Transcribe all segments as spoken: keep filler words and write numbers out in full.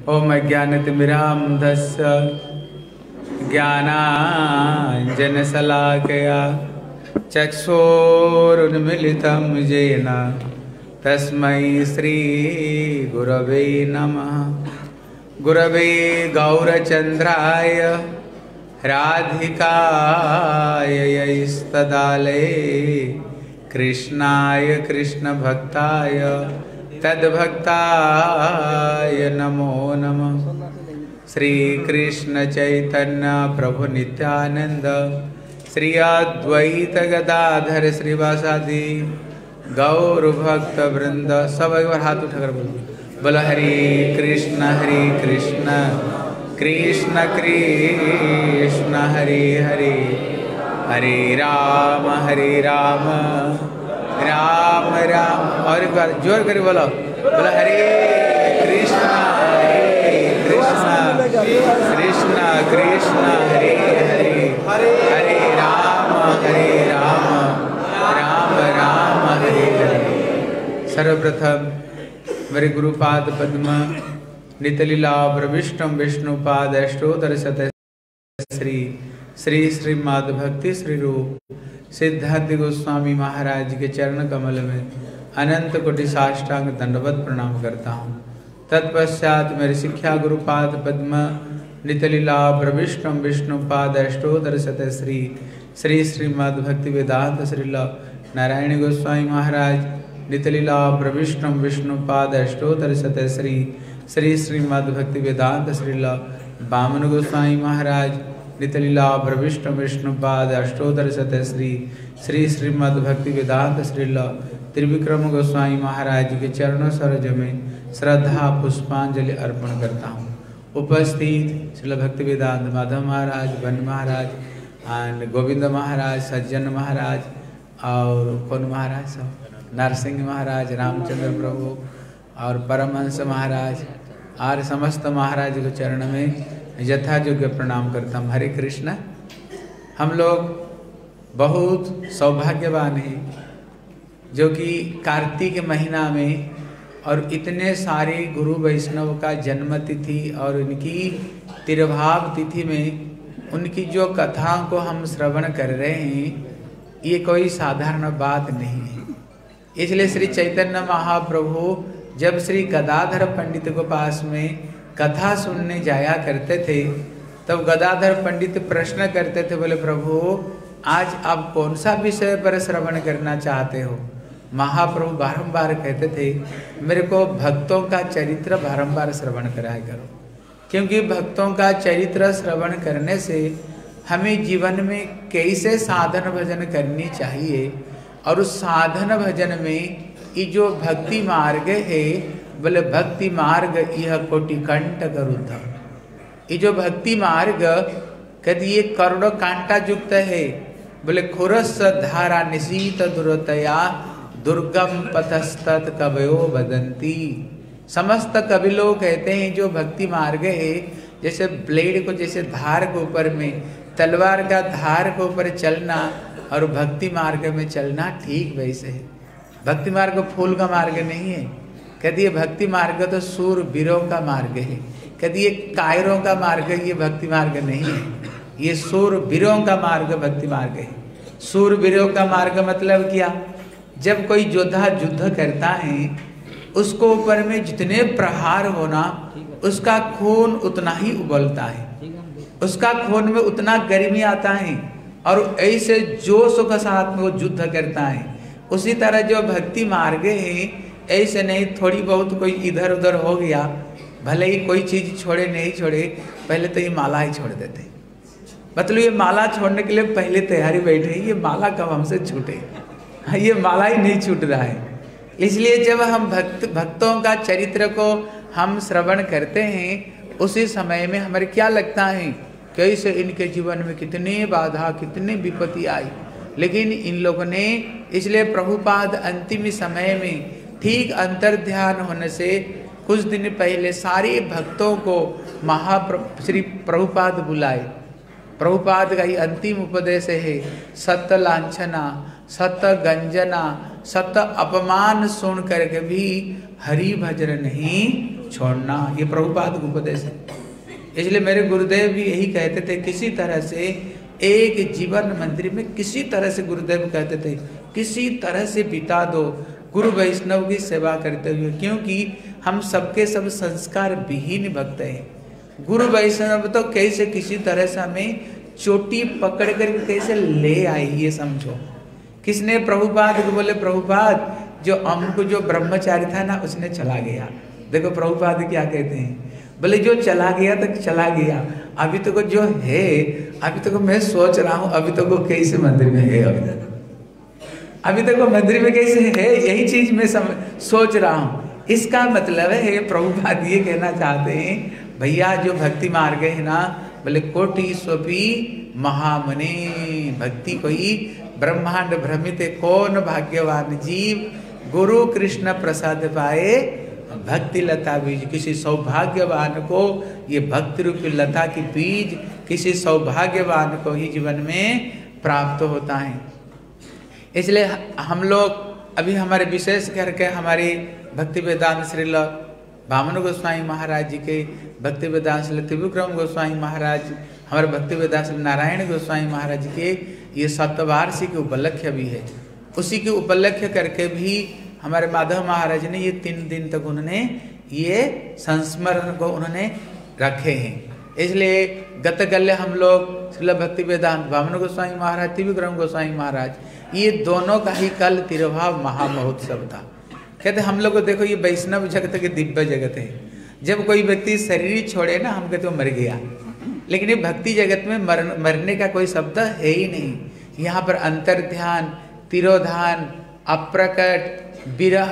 ओम अज्ञानतिमिरान्धस्य ज्ञानाञ्जनशलाकया चक्षुरुन्मीलितं येन तस्मै श्रीगुरवे नमः। गुरवे गौरचन्द्राय राधिकाय यैस्तदालये कृष्णाय कृष्णभक्ताय तद्भक्ताय नमो नमः। श्री कृष्ण चैतन्य प्रभु नित्यानंद श्री अद्वैत गदाधर श्रीवासादि गौर भक्त वृंद। सब एक बार हाथ उठाकर बोलो बोलो हरे कृष्ण हरे कृष्ण कृष्ण कृष्ण हरे हरे हरे राम हरे राम राम राम। और एक बार जोर कर बोलो बोलो हरे कृष्ण हरे कृष्ण कृष्ण कृष्ण हरे हरे हरे राम हरे राम राम राम हरे हरे। सर्वप्रथम मेरे गुरुपाद पद्म नितलीला प्रविष्टम विष्णुपाद अष्टोत्तर शत श्री श्री श्रीमद् भक्ति श्री रूप सिद्धांत गोस्वामी महाराज के चरण कमल में अनंत कोटि साष्टांग दंडवत प्रणाम करता हूँ। तत्पश्चात मेरे शिक्षा गुरुपाद पद्म नितलीला प्रविष्टम विष्णुपाद अष्टोत्तर शत श्री श्री श्रीमद् भक्ति वेदांत श्रील नारायण गोस्वामी महाराज नितलीला प्रविष्टम विष्णुपाद अष्टोत्तर शत श्री श्री श्रीमद् भक्ति वेदांत श्रील वामन गोस्वामी महाराज नितलीला प्रविष्टम विष्णुपाद अष्टोत्तर शत श्री श्री श्रीमद् भक्ति वेदांत श्रील त्रिविक्रम गोस्वामी महाराज के चरणों सरोज में श्रद्धा पुष्पांजलि अर्पण करता हूँ। उपस्थित श्रील भक्ति वेदांत माधव महाराज, वन महाराज एंड गोविंद महाराज, सज्जन महाराज और कौन महाराज सब नरसिंह महाराज, रामचंद्र प्रभु और परमहंस महाराज और समस्त महाराज के चरण में यथा योग्य प्रणाम करता हूँ। हरे कृष्ण। हम लोग बहुत सौभाग्यवान हैं जो कि कार्तिक महीना में और इतने सारे गुरु वैष्णव का जन्म तिथि और उनकी तिरुभाव तिथि में उनकी जो कथाओं को हम श्रवण कर रहे हैं ये कोई साधारण बात नहीं है। इसलिए श्री चैतन्य महाप्रभु जब श्री गदाधर पंडित के पास में कथा सुनने जाया करते थे तब गदाधर पंडित प्रश्न करते थे, बोले प्रभु आज आप कौन सा विषय पर श्रवण करना चाहते हो। महाप्रभु बारंबार कहते थे मेरे को भक्तों का चरित्र बारंबार श्रवण कराया करो, क्योंकि भक्तों का चरित्र श्रवण करने से हमें जीवन में कैसे साधन भजन करनी चाहिए और उस साधन भजन में ये जो भक्ति मार्ग है बोले भक्ति मार्ग यह कोटि कंटक रुद्ध। ये जो भक्ति मार्ग कहते ये करोड़ों कांटा युक्त है। बोले खुरस धारा निशीत दुरतया दुर्गम पथस्तत कवयो वदंती। समस्त कवि लोग कहते हैं जो भक्ति मार्ग है जैसे ब्लेड को जैसे धार के ऊपर में तलवार का धार के ऊपर चलना और भक्ति मार्ग में चलना ठीक वैसे है। भक्ति मार्ग फूल का मार्ग नहीं है। कहती ये भक्ति मार्ग तो सूर वीरों का मार्ग है। कहती ये कायरों का मार्ग ये भक्ति मार्ग नहीं है, ये सूर वीरों का मार्ग भक्ति मार्ग है। सूर वीरों का मार्ग मतलब क्या, जब कोई योद्धा युद्ध करता है उसको ऊपर में जितने प्रहार होना उसका खून उतना ही उबलता है, उसका खून में उतना गर्मी आता है और ऐसे जोश के साथ में वो युद्ध करता है। उसी तरह जो भक्ति मार्ग है ऐसे नहीं थोड़ी बहुत कोई इधर उधर हो गया, भले ही कोई चीज छोड़े नहीं छोड़े पहले तो ये माला ही छोड़ देते। मतलब ये माला छोड़ने के लिए पहले तैयारी बैठे, ये माला कब हमसे छूटे, ये माला ही नहीं छूट रहा है। इसलिए जब हम भक्त भक्तों का चरित्र को हम श्रवण करते हैं उसी समय में हमारे क्या लगता है कैसे इनके जीवन में कितने बाधा कितनी विपत्ति आई, लेकिन इन लोगों ने इसलिए प्रभुपाद अंतिम समय में ठीक अंतर ध्यान होने से कुछ दिन पहले सारे भक्तों को महाप्र श्री प्रभुपाद बुलाए। प्रभुपाद का ये अंतिम उपदेश है, सत्य लांछना सत्य गंजना सत्य अपमान सुन करके भी हरि भजन नहीं छोड़ना। ये प्रभुपाद का उपदेश है। इसलिए मेरे गुरुदेव भी यही कहते थे, किसी तरह से एक जीवन मंदिर में किसी तरह से गुरुदेव कहते थे किसी तरह से बिता दो गुरु वैष्णव की सेवा करते हुए, क्योंकि हम सबके सब संस्कार विहीन भक्त हैं। गुरु वैष्णव तो कैसे किसी तरह से हमें चोटी पकड़ कर कैसे ले आए, ये समझो। किसने? प्रभुपाद को बोले, प्रभुपाद जो हमको जो ब्रह्मचारी था ना उसने चला गया। देखो प्रभुपाद क्या कहते हैं, बोले जो चला गया तो चला गया, अभी तक तो जो है अभी तक तो मैं सोच रहा हूँ अभी तक तो कैसे मंदिर में है, अभी तक अभी तक वो मंदिर में कैसे है, यही चीज मैं सम, सोच रहा हूँ। इसका मतलब है प्रभुपाद ये कहना चाहते हैं, भैया जो भक्ति मार्ग है ना, बोले कोटि स्वपी महामुनि, भक्ति कोई ब्रह्मांड भ्रमित कौन भाग्यवान जीव, गुरु कृष्ण प्रसाद पाए भक्ति लता बीज। किसी सौभाग्यवान को ये भक्ति रूपी लता की बीज किसी सौभाग्यवान को ही जीवन में प्राप्त होता है। इसलिए हम लोग अभी हमारे विशेष करके हमारी भक्ति वेदांत श्रील वामन गोस्वामी महाराज जी के, भक्ति वेदांत श्री त्रिविक्रम गोस्वामी महाराज, हमारे भक्ति वेदांत श्री नारायण गोस्वामी महाराज जी के ये शतवार्षिक उपलक्ष्य भी है। उसी के उपलक्ष्य करके भी हमारे माधव महाराज ने ये तीन दिन तक उन्होंने ये संस्मरण को उन्होंने रखे हैं। इसलिए गत गल्य हम लोग श्रील भक्ति वेदांत वामन गोस्वामी महाराज, त्रिविक्रम गोस्वामी महाराज, ये दोनों का ही कल तिरुभाव महामहोत्सव था। कहते हम लोग को देखो ये वैष्णव जगत के दिव्य जगत है। जब कोई व्यक्ति शरीर छोड़े ना, हम कहते वो मर गया, लेकिन ये भक्ति जगत में मर, मरने का कोई शब्द है ही नहीं। यहाँ पर अंतर ध्यान, तिरोधान, अप्रकट, विरह,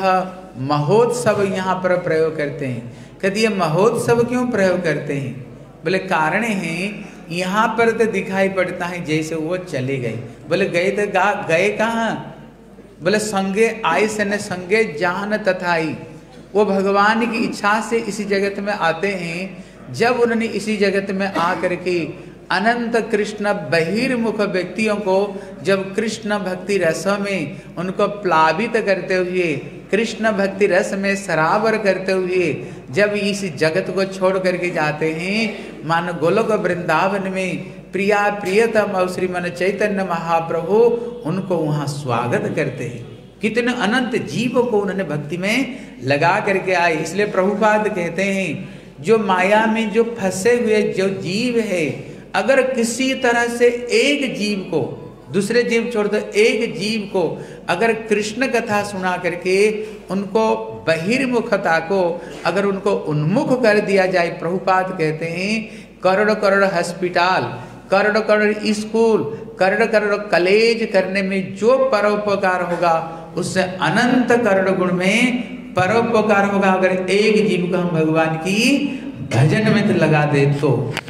महोत्सव यहाँ पर प्रयोग करते हैं। कहते ये महोत्सव क्यों प्रयोग करते हैं? बोले कारण है यहाँ पर तो दिखाई पड़ता है जैसे वो चले गए। बोले गए तो गए कहाँ? बोले संगे आई से न संगे जान तथाई। वो भगवान की इच्छा से इसी जगत में आते हैं। जब उन्होंने इसी जगत में आकर के अनंत कृष्ण बहिर्मुख व्यक्तियों को जब कृष्ण भक्ति रस में उनको प्लावित करते हुए, कृष्ण भक्ति रस में सरावर करते हुए जब इस जगत को छोड़ करके जाते हैं, मान गोलोक वृंदावन में प्रिया प्रियतम और श्रीमन चैतन्य महाप्रभु उनको वहाँ स्वागत करते हैं। कितने अनंत जीवों को उन्होंने भक्ति में लगा करके आए। इसलिए प्रभुपाद कहते हैं जो माया में जो फंसे हुए जो जीव है, अगर किसी तरह से एक जीव को, दूसरे जीव छोड़ दो, एक जीव को अगर कृष्ण कथा सुना करके उनको बहिर्मुखता को अगर उनको उन्मुख कर दिया जाए, प्रभुपाद कहते हैं crore crore hospital, crore crore school, crore crore college करने में जो परोपकार होगा उससे अनंत करोड़ गुण में परोपकार होगा अगर एक जीव को हम भगवान की भजन में तो लगा दे तो।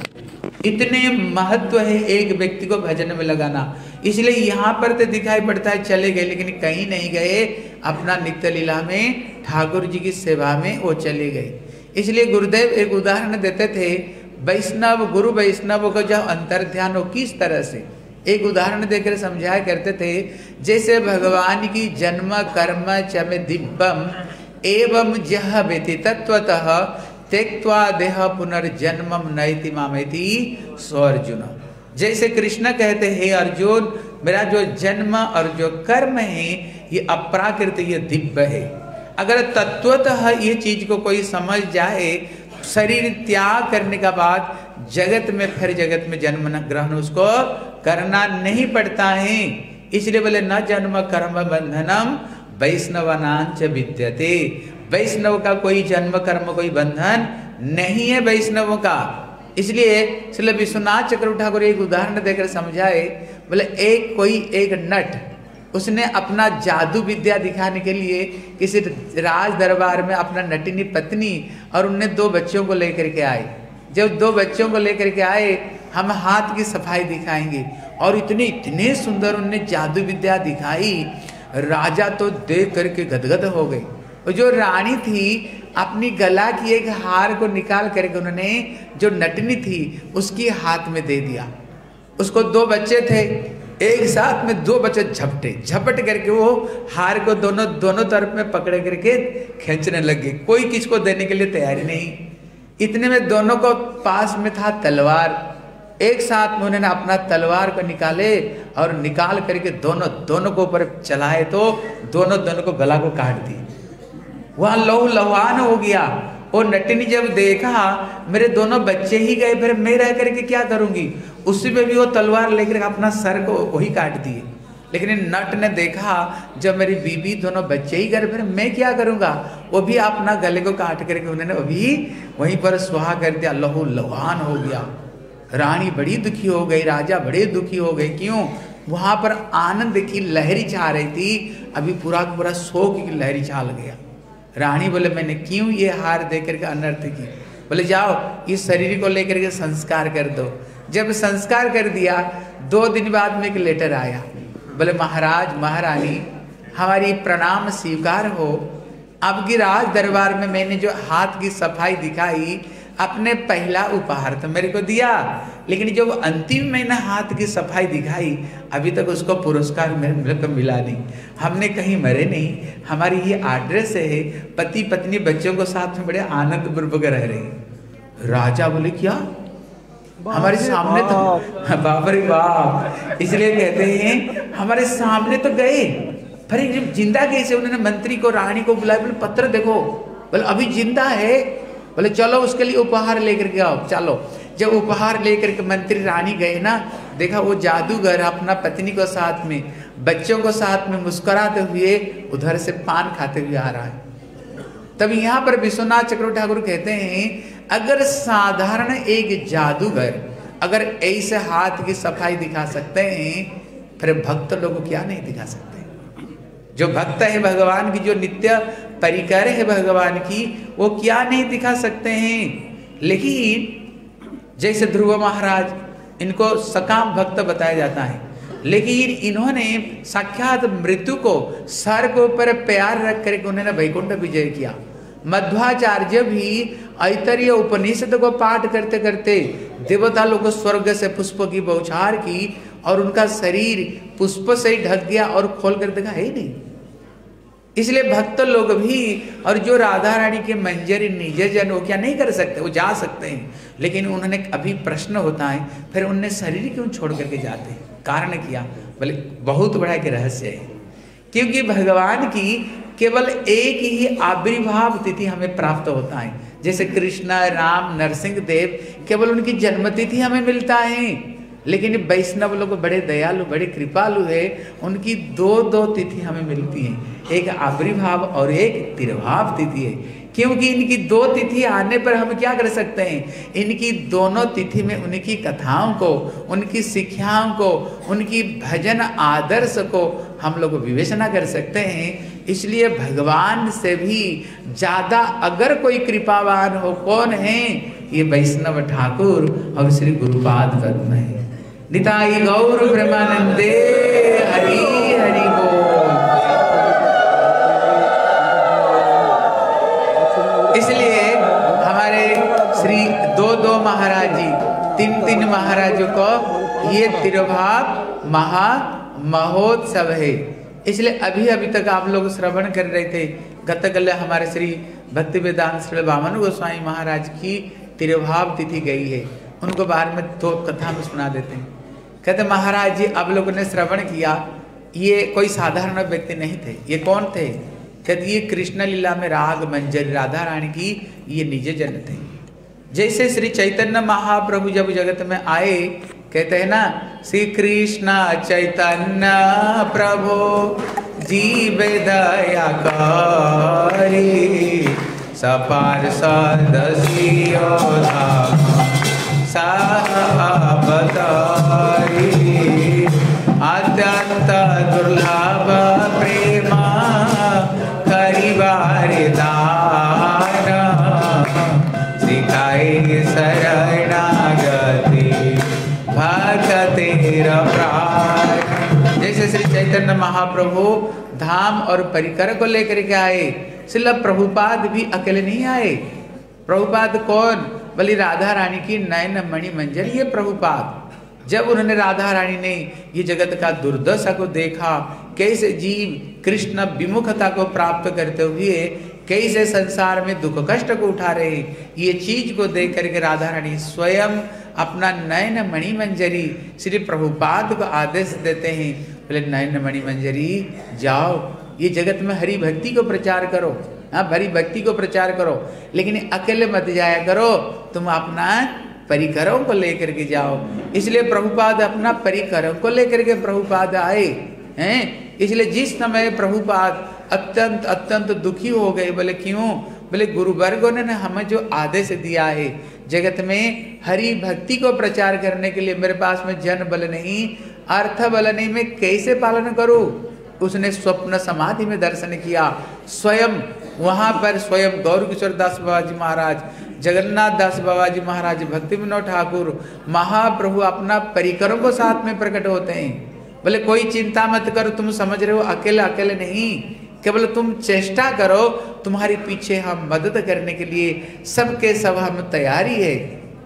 इतने महत्व है एक व्यक्ति को भजन में लगाना। इसलिए यहाँ पर तो दिखाई पड़ता है चले गए, लेकिन कहीं नहीं गए, अपना नित्य लीला में ठाकुर जी की सेवा में वो चले गए। इसलिए गुरुदेव एक उदाहरण देते थे, वैष्णव गुरु वैष्णव को जब अंतर ध्यान हो किस तरह से एक उदाहरण देकर समझाया करते थे। जैसे भगवान की जन्म कर्म चमे दिव्यम एवं जह व्यति तत्वतः त्यक्त्वा देह पुनर्जन्मम नैति मामेति सो अर्जुन। जैसे कृष्ण कहते हैं अर्जुन, मेरा जो जन्म और जो कर्म है ये अप्राकृत, ये दिव्य है। अगर तत्वतः ये चीज को कोई समझ जाए, शरीर त्याग करने का बाद जगत में फिर जगत में जन्म न ग्रहण उसको करना नहीं पड़ता है। इसलिए बोले न जन्म कर्म बंधनम वैष्णवानांच विद्यते। वैष्णव का कोई जन्म कर्म कोई बंधन नहीं है वैष्णवों का। इसलिए श्री विश्वनाथ चक्रवर्ती ठाकुर एक उदाहरण देकर समझाए, बोले एक कोई एक नट, उसने अपना जादू विद्या दिखाने के लिए किसी राज दरबार में अपना नटिनी पत्नी और उनने दो बच्चों को लेकर के आए। जब दो बच्चों को लेकर के आए, हम हाथ की सफाई दिखाएंगे, और इतने इतने सुंदर उनने जादू विद्या दिखाई, राजा तो देख करके गदगद हो गए। और जो रानी थी अपनी गला की एक हार को निकाल करके उन्होंने जो नटनी थी उसकी हाथ में दे दिया। उसको दो बच्चे थे, एक साथ में दो बच्चे झपटे, झपट करके वो हार को दोनों दोनों तरफ में पकड़े करके खींचने लगे। कोई किसको देने के लिए तैयारी नहीं। इतने में दोनों को पास में था तलवार। एक साथ में उन्होंने अपना तलवार को निकाले और निकाल करके दोनों दोनों को ऊपर चलाए तो दोनों दोनों को गला को काट दिए। वहां लहू लुहान हो गया। और नटिनी जब देखा मेरे दोनों बच्चे ही गए, फिर मैं रह करके क्या करूंगी, उसी में भी वो तलवार लेकर अपना सर को वही काट दिए। लेकिन नट ने देखा जब मेरी बीबी दोनों बच्चे ही गए, फिर मैं क्या करूंगा, वो भी अपना गले को काट करके उन्होंने अभी वहीं पर सुहा कर दिया। लहू लुहान हो गया। रानी बड़ी दुखी हो गई, राजा बड़े दुखी हो गए। क्यों? वहां पर आनंद की लहरी छा रही थी, अभी पूरा पूरा शोक की लहरी छाल गया। रानी बोले मैंने क्यों ये हार दे करके अनर्थ की। बोले जाओ इस शरीर को लेकर के संस्कार कर दो। जब संस्कार कर दिया, दो दिन बाद में एक लेटर आया। बोले महाराज महारानी हमारी प्रणाम स्वीकार हो। आपकी राज दरबार में मैंने जो हाथ की सफाई दिखाई, अपने पहला उपहार तो मेरे को दिया, लेकिन जो अंतिम मैंने हाथ की सफाई दिखाई अभी तक उसको पुरस्कार मेरे को मिला नहीं। हमने कहीं मरे नहीं, हमारी ये एड्रेस है, पति पत्नी बच्चों को साथ में बड़े आनंद पूर्वक रह रहे हैं। राजा बोले क्या हमारे सामने तो बाप रे बाप, इसलिए कहते हैं हमारे सामने तो गए, फिर जब जिंदा कैसे? उन्होंने मंत्री को रानी को बुलाया, बोले पत्र देखो। बोले अभी जिंदा है। बोले चलो उसके लिए उपहार लेकर के आओ। चलो जब उपहार लेकर के मंत्री रानी गए ना, देखा वो जादूगर अपना पत्नी को साथ में बच्चों को साथ में मुस्कुराते हुए उधर से पान खाते हुए आ रहा है। तब यहाँ पर विश्वनाथ चक्रवर्ती ठाकुर कहते हैं अगर साधारण एक जादूगर अगर ऐसे हाथ की सफाई दिखा सकते हैं, फिर भक्त लोग क्या नहीं दिखा सकते। जो भक्त है भगवान की, जो नित्य परिकर है भगवान की, वो क्या नहीं दिखा सकते हैं। लेकिन जैसे ध्रुव महाराज, इनको सकाम भक्त बताया जाता है, लेकिन इन्होंने साक्षात मृत्यु को सर के ऊपर प्यार रख करके उन्होंने वैकुंठ विजय किया। मध्वाचार्य भी ऐतरेय उपनिषद को पाठ करते करते देवता लोग स्वर्ग से पुष्प की बौछार की और उनका शरीर पुष्प से ही ढक गया और खोल कर देखा है ही नहीं। इसलिए भक्त लोग भी और जो राधा रानी के मंजरी निज जन वो क्या नहीं कर सकते, वो जा सकते हैं, लेकिन उन्होंने अभी प्रश्न होता है फिर उन्हें शरीर क्यों छोड़ करके जाते हैं। कारण क्या? बोले बहुत बड़ा एक रहस्य है, क्योंकि भगवान की केवल एक ही आविर्भाव तिथि हमें प्राप्त होता है। जैसे कृष्ण राम नरसिंह देव केवल उनकी जन्म तिथि हमें मिलता है, लेकिन वैष्णव लोग बड़े दयालु बड़े कृपालु है, उनकी दो दो तिथि हमें मिलती है, एक आविर्भाव और एक तिरुभाव तिथि है। क्योंकि इनकी दो तिथि आने पर हम क्या कर सकते हैं, इनकी दोनों तिथि में उनकी कथाओं को, उनकी शिक्षाओं को, उनकी भजन आदर्श को हम लोग विवेचना कर सकते हैं। इसलिए भगवान से भी ज्यादा अगर कोई कृपावान हो कौन है, ये वैष्णव ठाकुर और श्री गुरुपाद पद्म है। निताई गौर ब्रह्मानंदे हरि हरि बोल। इसलिए हमारे श्री दो दो महाराज जी, तीन तीन महाराजों को ये तिरुभाव महा महोत्सव है। इसलिए अभी अभी तक आप लोग श्रवण कर रहे थे, गतकल हमारे श्री भक्ति वेदांत श्री वामन गोस्वामी महाराज की तिरुभाव तिथि गई है। उनको बाहर में दो कथा में सुना देते हैं। कहते महाराज जी आप लोगों ने श्रवण किया, ये कोई साधारण व्यक्ति नहीं थे। ये कौन थे? कहते ये कृष्ण लीला में राग मंजरी राधा रानी की ये निज जन थे। जैसे श्री चैतन्य महाप्रभु जब जगत में आए, कहते हैं ना श्री कृष्ण चैतन्य प्रभु जीव दया करी सपार सदसियो सावतारी अत्यंत दुर्लभ प्रेमा करिबारे दान सिखाए शरणागति भक्तेर प्राण। जैसे श्री चैतन्य महाप्रभु धाम और परिकर को लेकर के आए, श्रील प्रभुपाद भी अकेले नहीं आए। प्रभुपाद कौन? बोली राधा रानी की नयन मणि मंजरी ये प्रभुपाद। जब उन्होंने राधा रानी ने ये जगत का दुर्दशा को देखा, कैसे जीव कृष्ण विमुखता को प्राप्त करते हुए कैसे संसार में दुख कष्ट को उठा रहे, ये चीज को देख करके राधा रानी स्वयं अपना नयन मणि मंजरी श्री प्रभुपाद को आदेश देते हैं, बोले नयन मणि मंजरी जाओ ये जगत में हरि भक्ति को प्रचार करो, हाँ हरि भक्ति को प्रचार करो, लेकिन अकेले मत जाया करो, तुम अपना परिकरों को लेकर के जाओ। इसलिए प्रभुपाद अपना परिकरों को लेकर के प्रभुपाद आए हैं। इसलिए जिस समय प्रभुपाद अत्यंत अत्यंत दुखी हो गए, बोले क्यों? बोले गुरुवर्गों ने हमें जो आदेश दिया है जगत में हरि भक्ति को प्रचार करने के लिए, मेरे पास में जन बल नहीं, अर्थ बल नहीं, मैं कैसे पालन करूं? उसने स्वप्न समाधि में दर्शन किया, स्वयं वहां पर स्वयं गौर किशोर दास बाबा जी महाराज, जगन्नाथ दास बाबा जी महाराज, भक्ति विनोद ठाकुर महाप्रभु अपना परिकरों को साथ में प्रकट होते हैं। बोले कोई चिंता मत करो, तुम समझ रहे हो अकेले अकेले नहीं, केवल तुम चेष्टा करो, तुम्हारे पीछे हम मदद करने के लिए सबके सब हम तैयारी है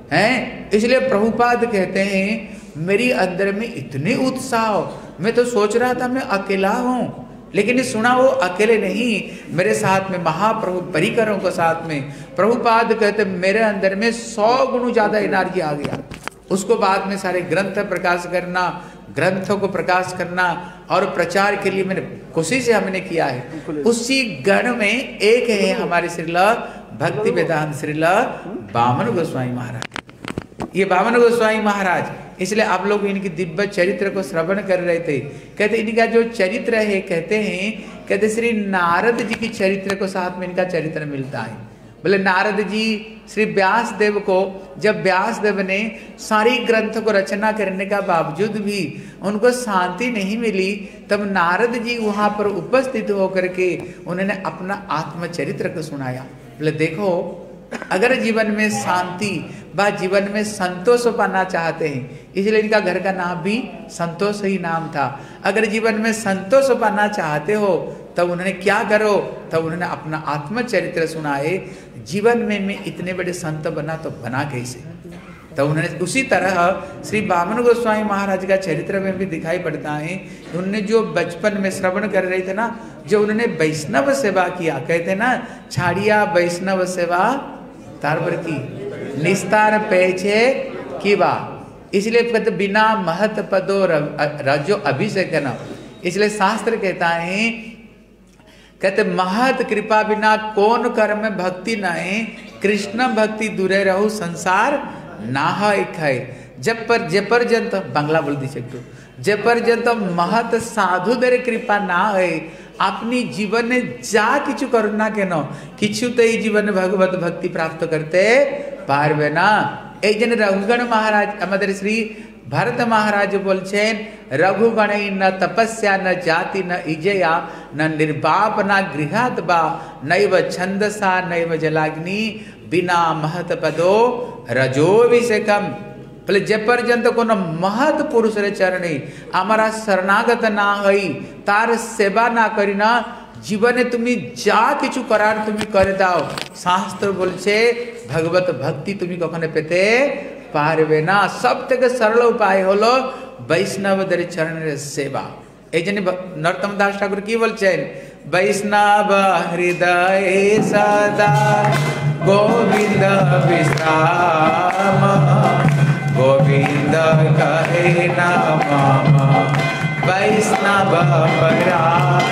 हैं। इसलिए प्रभुपाद कहते हैं मेरी अंदर में इतने उत्साह, मैं तो सोच रहा था मैं अकेला हूं, लेकिन सुना वो अकेले नहीं, मेरे साथ में महाप्रभु परिकरों को साथ में। प्रभुपाद कहते मेरे अंदर में सौ गुण ज्यादा एनर्जी आ गया। उसको बाद में सारे ग्रंथ प्रकाश करना, ग्रंथों को प्रकाश करना और प्रचार के लिए मैंने कोशिश हमने किया है। उसी गण में एक है हमारे श्रील भक्ति वेदांत श्रील वामन गोस्वामी महाराज। ये वामन गोस्वामी महाराज, इसलिए आप लोग इनकी दिव्य चरित्र को श्रवण कर रहे थे। कहते इनका जो चरित्र है, कहते हैं कहते श्री नारद जी की चरित्र को साथ में इनका चरित्र मिलता है। बोले नारद जी श्री व्यास देव को, जब व्यास देव ने सारी ग्रंथ को रचना करने का बावजूद भी उनको शांति नहीं मिली, तब नारद जी वहां पर उपस्थित होकर के उन्होंने अपना आत्मचरित्र को सुनाया। बोले देखो, अगर जीवन में शांति व जीवन में संतोष पाना चाहते हैं, इसलिए इनका घर का नाम भी संतोष ही नाम था। अगर जीवन में संतोष पाना चाहते हो तब उन्होंने क्या करो, तब उन्होंने अपना आत्मचरित्र सुनाए। जीवन में मैं इतने बड़े संत बना तो बना कैसे? तब उन्होंने उसी तरह श्री वामन गोस्वामी महाराज का चरित्र में भी दिखाई पड़ता है। उन्होंने जो बचपन में श्रवण कर रहे थे ना, जो उन्होंने वैष्णव सेवा किया, कहते ना छाड़िया वैष्णव सेवा तारवर की निस्तार पेछे की बा, इसलिए कहते बिना महत पदो रजो अभिषेक न। इसलिए शास्त्र कहता है, कहते महत कृपा बिना कौन कर्म भक्ति नए, कृष्ण भक्ति दूरे रहू संसार नाह एक है। जब पर जे पर्यंत बांग्ला बोल दीजिए तो, जे पर्यंत महत साधु देर कृपा ना है, अपनी जीवन में जा किचु करुणा के न किचु तो जीवन भगवत भक्ति प्राप्त करते पारबे ना। एक जन रघुगण महाराज हमारे श्री भरत महाराज बोलছেন, रघुगण न तपस्या न जाति न इजया न निर्वाप न गृहात बा नैव छंदसा नैव जलाग्नि बिना महत पदो रजोभिषेकम। बोले जे पर्यंत कोनो महत पुरुष रे चरणे हमारा शरणागत ना हई, तार सेवा ना करी ना, जीवने তুমি যা কিছু করার তুমি করে দাও, শাস্ত্র বলছে ভগবত ভক্তি তুমি কখনো পেতে পারবে না। সবথেকে সরল উপায় হলো বৈষ্ণবদের চরণের সেবা। এই জন্য নরোত্তম দাস ঠাকুর কি বলছেন, বৈষ্ণব হৃদয়ে সদা গোবিন্দ বিশ্রাম, गोविंद कहे नाम वैष्णव पराय।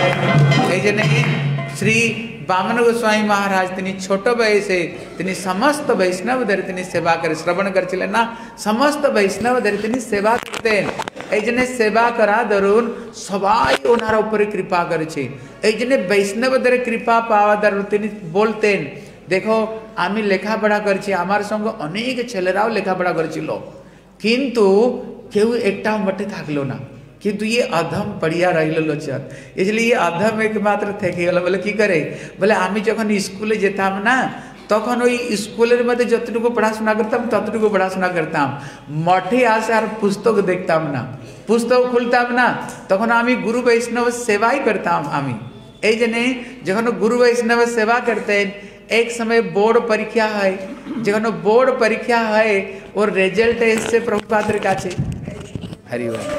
श्री वामन गोस्वामी महाराज तिनी छोट वयसे तिनी समस्त वैष्णव दर तिनी सेवा कर श्रवण करছিলেন ना, समस्त वैष्णव दर तिनी सेवा করতেন। এই জন্য সেবা করা দরুন সবাই ওনার উপরে কৃপা করেছে। এই জন্য বৈষ্ণবদের কৃপা পাওয়া দরুন তিনি বলতেন, দেখো আমি লেখাপড়া করছি, আমার সঙ্গে অনেক ছেলেরাও লেখাপড়া করেছিল, কিন্তু কেউ একটাও মঠে থাকলো না, কিন্তু ये अधम पढ़िया रहिल चल, इसलिए ये अधम एकमात्र থেকে গেল। বলে কি করে, বলে আমি যখন স্কুলে যেতাম না, তখন ওই স্কুলের মধ্যে যতটুকু পড়াশোনা করতাম ততটুকু পড়াশোনা করতাম, মঠে আসে আর পুস্তক দেখতাম না, পুস্তক খুলতাম না, তখন আমি গুরু বৈষ্ণব সেবাই করতাম। আমি এই জন্যে যখন গুরু বৈষ্ণব সেবা করতেন, एक समय बोर्ड परीक्षा है, যখন बोर्ड परीक्षा है और रेजल्ट एसছে प्रभुपादर কাছে, हरि बोल।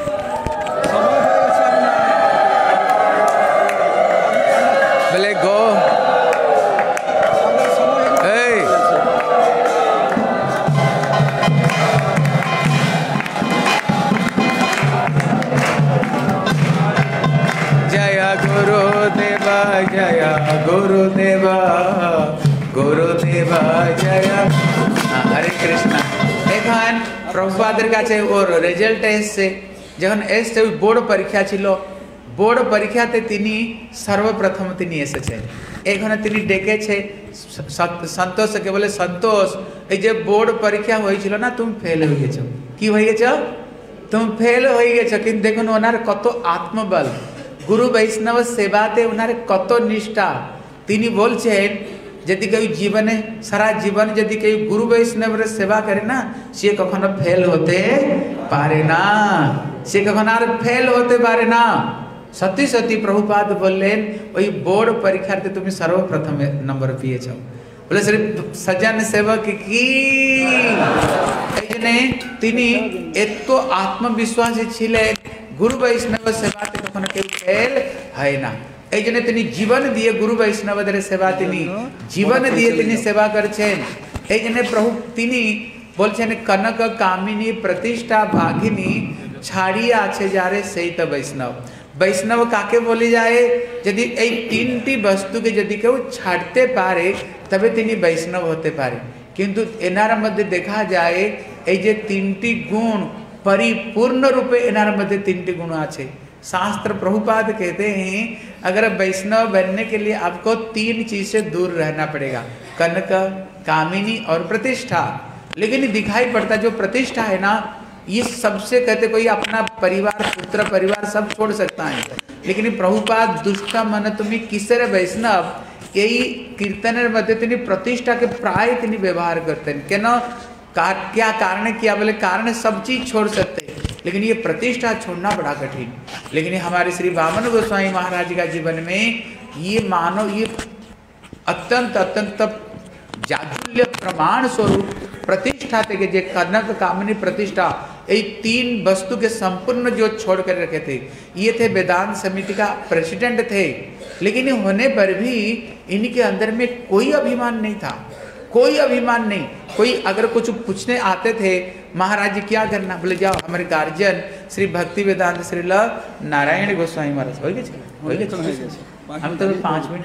बोले गो गुरुदेवा जय गुरुदेवा गुरुदेवा जय। हरे कृष्णा। এখন প্রভুপাদের কাছে ওর রেজাল্ট এসেছে, যখন এসছে ওই বোর্ড পরীক্ষা ছিল, বোর্ড পরীক্ষাতে তিনি সর্বপ্রথম তিনি এসেছেন। এখানে তিনি ডেকেছে সন্তোষকে, বলে সন্তোষ এই যে বোর্ড পরীক্ষা হয়েছিল না, তুমি ফেল হয়ে গেছো। কি হয়ে গেছো? তুমি ফেল হয়ে গেছো। কিন্তু দেখুন ওনার কত আত্মবল, গুরু বৈষ্ণব সেবাতে ওনার কত নিষ্ঠা। তিনি বলছেন যদি কেউ জীবনে সারা জীবন যদি কেউ গুরু বৈষ্ণবের সেবা করে না, সে কখনো ফেল হতে পারে না, সে কখনো আর ফেল হতে পারে না। সত্যি সত্যি প্রভুপাদ বললেন ওই বোর্ড পরীক্ষাতে তুমি সর্বপ্রথম নম্বর পেয়েছ। বলে শ্রী সজ্জন সেবক কি এই জন্যে তিনি এত আত্মবিশ্বাসী ছিলেন, গুরু বৈষ্ণব সেবাতে কখনো কেউ ফেল হয় না। এই জন্য তিনি জীবন দিয়ে গুরু বৈষ্ণবদের সেবা তিনি জীবন দিয়ে তিনি সেবা করছেন। এই জন্য প্রভু তিনি বলছেন কনক কামিনী প্রতিষ্ঠা ভাগিনী ছাড়িয়ে আছে যারে সেই তো বৈষ্ণব। বৈষ্ণব কাকে বলে যায়? যদি এই তিনটি বস্তুকে যদি কেউ ছাড়তে পারে তবে তিনি বৈষ্ণব হতে পারে। কিন্তু এনার মধ্যে দেখা যায় এই যে তিনটি গুণ परिपूर्ण रूपे इनार मध्य तीन गुण आछे। शास्त्र प्रभुपाद कहते हैं अगर वैष्णव बनने के लिए आपको तीन चीज से दूर रहना पड़ेगा, कनक कामिनी और प्रतिष्ठा। लेकिन दिखाई पड़ता जो प्रतिष्ठा है ना, ये सबसे कहते कोई अपना परिवार पुत्र परिवार सब छोड़ सकता है, लेकिन प्रभुपाद दुष्ट मन तुम्हें किसरे वैष्णव यही कीर्तन मध्य तिनी प्रतिष्ठा के प्राय तिनी व्यवहार करते हैं। क्या कार, क्या कारण किया? बोले कारण सब चीज छोड़ सकते हैं, लेकिन ये प्रतिष्ठा छोड़ना बड़ा कठिन। लेकिन हमारे श्री वामन गोस्वामी महाराज का जीवन में ये मानो ये अत्यंत अत्यंत जाजुल्य प्रमाण स्वरूप प्रतिष्ठा थे कि जे कनक कामिनी प्रतिष्ठा ये तीन वस्तु के संपूर्ण जो छोड़ कर रखे थे। ये थे वेदांत समिति का प्रेसिडेंट थे, लेकिन होने पर भी इनके अंदर में कोई अभिमान नहीं था, कोई अभिमान नहीं। कोई अगर कुछ पूछने आते थे महाराज जी क्या करना, बोले जाओ हमारे गार्जियन श्री भक्ति वेदांत श्री ल नारायण गोस्वामी महाराज हो गए हम तो पाँच मिनट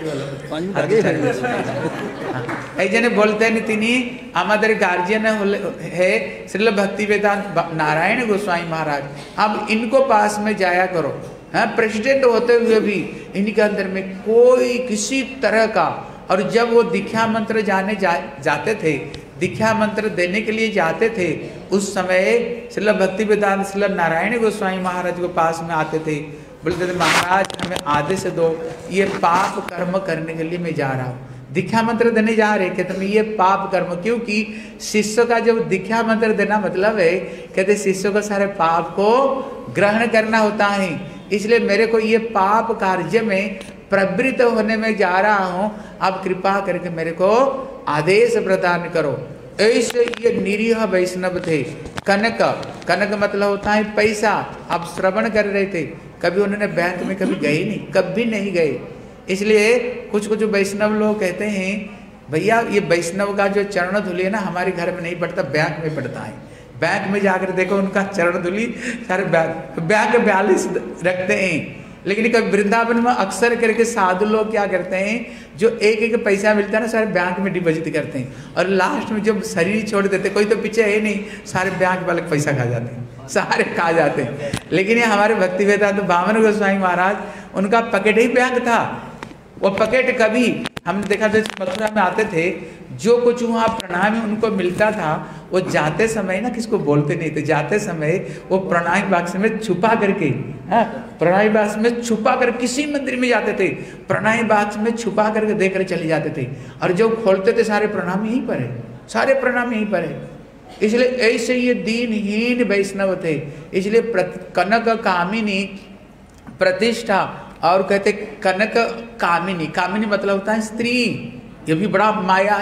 वाले बोलते हैं তিনি আমাদের गार्जियन है श्री भक्ति वेदांत नारायण गोस्वामी महाराज, अब इनको पास में जाया करो। हाँ, प्रेसिडेंट होते हुए भी इनके अंदर में कोई किसी तरह का, और जब वो दीक्षा मंत्र जाने जा, जाते थे दीक्षा मंत्र देने के लिए जाते थे, उस समय श्रील भक्ति वेदांत श्रील नारायण गोस्वामी महाराज को पास में आते थे, बोलते थे महाराज हमें आदेश दो, ये पाप कर्म करने के लिए मैं जा रहा हूँ। दीक्षा मंत्र देने जा रहे कहते मैं ये पाप कर्म, क्योंकि शिष्य का जब दीक्षा मंत्र देना मतलब है कहते शिष्य को सारे पाप को ग्रहण करना होता है, इसलिए मेरे को ये पाप कार्य में प्रवृत्त होने में जा रहा हूँ, आप कृपा करके मेरे को आदेश प्रदान करो। ऐसे ये निरीह वैष्णव थे। कनक, कनक मतलब होता है पैसा। आप श्रवण कर रहे थे, कभी उन्होंने बैंक में कभी गए नहीं, कभी नहीं गए। इसलिए कुछ कुछ वैष्णव लोग कहते हैं भैया ये वैष्णव का जो चरण धूलि है ना हमारे घर में नहीं पड़ता, बैंक में पड़ता है। बैंक में जाकर देखो उनका चरण धूलि सारे बैंक बैंक बयालीस रखते हैं। लेकिन कभी वृंदावन में अक्सर करके साधु लोग क्या करते हैं, जो एक एक पैसा मिलता है ना सारे बैंक में डिपॉजिट करते हैं, और लास्ट में जब शरीर छोड़ देते, कोई तो पीछे है नहीं, सारे बैंक वाले पैसा खा जाते हैं, सारे खा जाते हैं। लेकिन ये हमारे भक्ति वेदांत वामन गोस्वामी महाराज उनका पकेट ही बैंक था। वो पकेट कभी हमने देखा था मथुरा में आते थे, जो कुछ वहाँ प्रणामी उनको मिलता था वो जाते समय ना किसको बोलते नहीं थे, जाते समय वो प्रणामी बाक्स में छुपा करके, हाँ प्रणामी बाक्स में छुपा कर किसी मंदिर में जाते थे, प्रणामी बाक्स में छुपा करके देख कर चले जाते थे, और जो खोलते थे सारे प्रणामी यहीं पर है, सारे प्रणामी यहीं पर है। इसलिए ऐसे ये दीनहीन वैष्णव थे। इसलिए कनक कामिनी प्रतिष्ठा, और कहते कनक कामिनी, कामिनी मतलब होता है स्त्री, ये भी बड़ा माया है।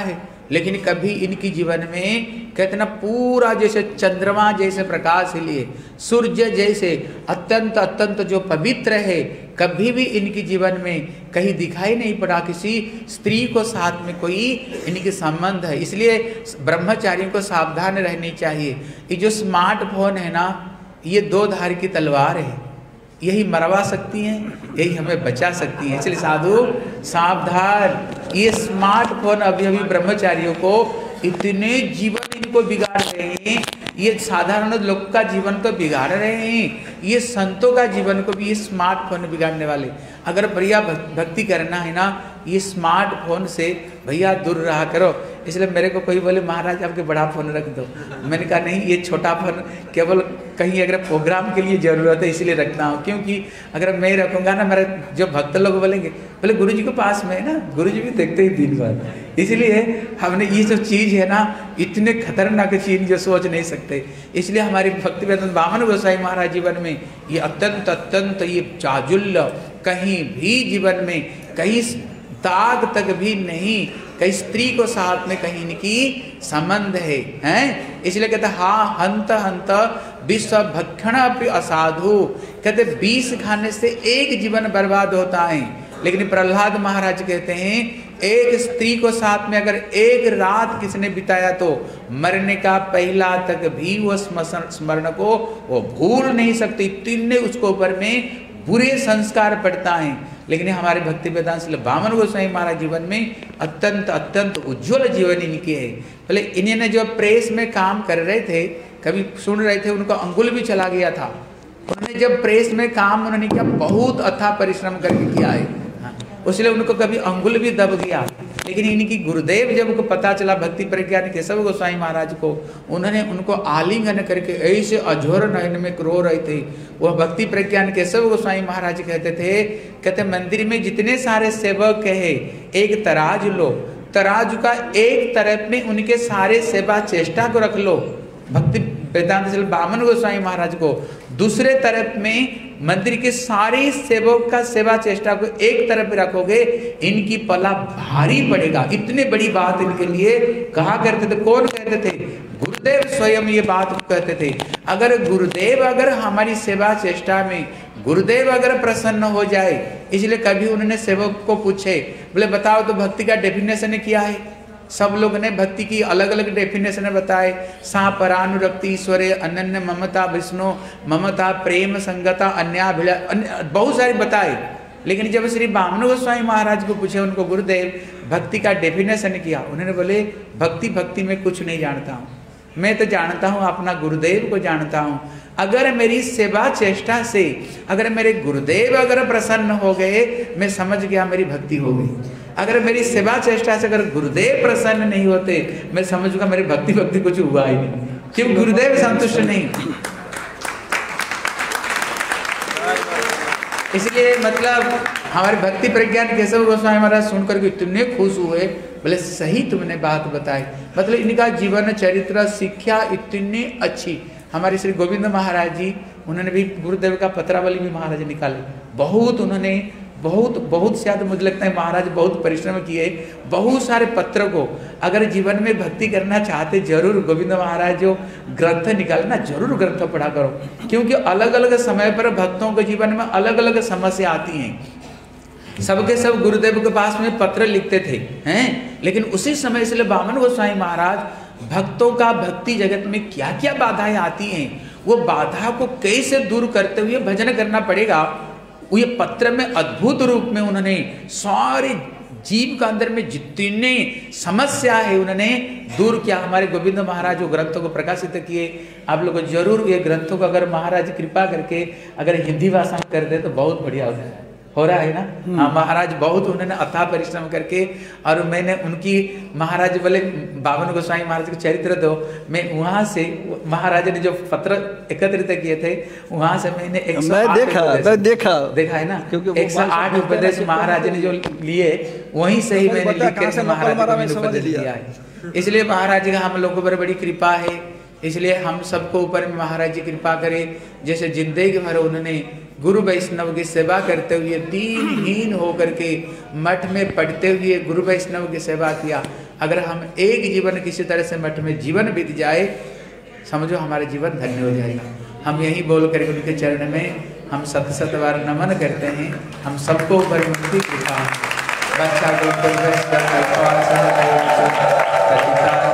लेकिन कभी इनकी जीवन में कहते ना पूरा जैसे चंद्रमा जैसे प्रकाश लिए, सूर्य जैसे अत्यंत अत्यंत जो पवित्र है, कभी भी इनके जीवन में कहीं दिखाई नहीं पड़ा किसी स्त्री को साथ में कोई इनके संबंध है। इसलिए ब्रह्मचारियों को सावधान रहनी चाहिए। ये जो स्मार्टफोन है ना, ये दो धार की तलवार है, यही मरवा सकती हैं, यही हमें बचा सकती हैं। इसलिए साधु सावधान। ये स्मार्टफोन अभी अभी ब्रह्मचारियों को इतने जीवन इनको बिगाड़ रहे हैं, ये साधारण लोग का जीवन तो बिगाड़ रहे हैं, ये संतों का जीवन को भी ये स्मार्टफोन बिगाड़ने वाले। अगर भैया भक्ति करना है ना, ये स्मार्टफोन से भैया दूर रहा करो। इसलिए मेरे को कोई बोले महाराज आपके बड़ा फ़ोन रख दो, मैंने कहा नहीं, ये छोटा फ़ोन केवल कहीं अगर प्रोग्राम के लिए ज़रूरत है इसलिए रखता हूँ। क्योंकि अगर मैं रखूँगा ना, मेरे जो भक्त लोग बोलेंगे बोले गुरु जी के पास में है ना, गुरु जी भी देखते ही दिन भर। इसलिए हमने ये जो चीज़ है ना, इतने खतरनाक चीज़ जो सोच नहीं सकते। इसलिए हमारी भक्ति वेदांत वामन गोसाई महाराज जीवन में ये अत्यंत अत्यंत ये चाजुल्य, कहीं भी जीवन में कहीं दाग तक भी नहीं, कहीं स्त्री को साथ में कहीं इनकी संबंध है, हैं? इसलिए कहते हाँ हंत हंत विश्व भक्षण अपि असाधु। कहते बीस खाने से एक जीवन बर्बाद होता है, लेकिन प्रहलाद महाराज कहते हैं एक स्त्री को साथ में अगर एक रात किसने बिताया तो मरने का पहला तक भी वो स्मरण को वो भूल नहीं सकती। इतने उसको ऊपर में बुरे संस्कार पड़ता है। लेकिन हमारे भक्ति वेदांत वामन गोसाई महाराज जीवन में अत्यंत अत्यंत उज्ज्वल जीवन इनके है। पहले इन्होंने जो प्रेस में काम कर रहे थे, कभी सुन रहे थे, उनको अंगुल भी चला गया था। उन्होंने जब प्रेस में काम उन्होंने किया, बहुत अथाह परिश्रम करके किया है, उसलिए उनको कभी अंगुल भी दब गया। लेकिन इनकी गुरुदेव जब उनको पता चला भक्ति प्रज्ञान केशव गोसाई महाराज को, उन्होंने उनको आलिंगन करके ऐसे अझोर नयन में रो रहे थे। वह भक्ति प्रज्ञान केशव गोसाई महाराज कहते थे, कहते मंदिर में जितने सारे सेवक है, एक तराजू लो, तराजू का एक तरफ में उनके सारे सेवा चेष्टा को रख लो, भक्ति वेदांत वामन गोसाई महाराज को, दूसरे तरफ में मंदिर के सारे सेवक का सेवा चेष्टा को एक तरफ रखोगे, इनकी पला भारी पड़ेगा। इतने बड़ी बात इनके लिए कहा करते थे। कौन कहते थे? गुरुदेव स्वयं ये बात कहते थे। अगर गुरुदेव अगर हमारी सेवा चेष्टा में गुरुदेव अगर प्रसन्न हो जाए, इसलिए कभी उन्होंने सेवक को पूछे, बोले बताओ तो भक्ति का डेफिनेशन क्या है? सब लोग ने भक्ति की अलग अलग डेफिनेशन बताए। सा परानुरक्ति ईश्वरे, अनन्य ममता विष्णु, ममता प्रेम संगता, अन्याभिला, अन्य बहुत सारी बताए। लेकिन जब श्री वामन गोस्वामी महाराज को पूछे उनको गुरुदेव भक्ति का डेफिनेशन किया, उन्होंने बोले भक्ति भक्ति में कुछ नहीं जानता हूँ, मैं तो जानता हूँ अपना गुरुदेव को जानता हूँ। अगर मेरी सेवा चेष्टा से अगर मेरे गुरुदेव अगर प्रसन्न हो गए, मैं समझ गया मेरी भक्ति हो गई। अगर मेरी सेवा चेष्टा से अगर गुरुदेव प्रसन्न नहीं होते, मैं समझूंगा मेरी भक्ति भक्ति कुछ हुआ ही नहीं, क्यों गुरुदेव संतुष्ट नहीं। इसलिए मतलब हमारे भक्ति प्रज्ञान केशव गोस्वामी महाराज सुनकर के इतने खुश हुए, बोले सही तुमने बात बताई। मतलब इनका जीवन चरित्र शिक्षा इतनी अच्छी। हमारे श्री गोविंद महाराज जी, उन्होंने भी गुरुदेव का पत्रावली भी महाराज निकाले। बहुत उन्होंने बहुत बहुत शायद मुझे लगता है महाराज बहुत परिश्रम किए। बहुत सारे पत्र को अगर जीवन में भक्ति करना चाहते, जरूर गोविंद महाराज जो ग्रंथ निकालना, जरूर ग्रंथ पढ़ा करो, क्योंकि अलग अलग समय पर भक्तों के जीवन में अलग अलग समस्या आती हैं। सबके सब गुरुदेव के पास में पत्र लिखते थे, हैं, लेकिन उसी समय इसलिए वामन गोस्वामी महाराज भक्तों का भक्ति जगत में क्या क्या बाधाएं आती हैं, वो बाधा को कैसे दूर करते हुए भजन करना पड़ेगा, वो ये पत्र में अद्भुत रूप में उन्होंने सारे जीव का अंदर में जितने समस्या है उन्होंने दूर किया। हमारे गोविंद महाराज जो ग्रंथों को प्रकाशित किए, आप लोग जरूर ये ग्रंथों को अगर महाराज कृपा करके अगर हिंदी भाषा में कर दे तो बहुत बढ़िया हो जाए। हो रहा है ना। हाँ, महाराज बहुत उन्होंने अथाह परिश्रम करके, और मैंने उनकी महाराज बोले वामन गोस्वामी महाराज के चरित्र दो, मैं वहाँ से महाराज ने जो पत्र एकत्रित किए थे वहाँ से मैंने एक सौ आठ देखा मैं देखा देखा है ना, क्योंकि एक सौ आठ उपदेश महाराज ने जो लिए वहीं से ही मैंने लिख कर महाराज को उपदेश दिया है। इसलिए महाराज का हम लोगों पर बड़ी कृपा है। इसलिए हम सबको ऊपर में महाराज जी कृपा करें। जैसे जिंदगी भर उन्होंने गुरु वैष्णव की सेवा करते हुए दीनहीन होकर के मठ में पढ़ते हुए गुरु वैष्णव की सेवा किया। अगर हम एक जीवन किसी तरह से मठ में जीवन बीत जाए, समझो हमारा जीवन धन्य हो जाएगा। हम यही बोल कर उनके चरण में हम सत सत बार नमन करते हैं। हम सबको ऊपर मुक्ति कृपा बच्चा को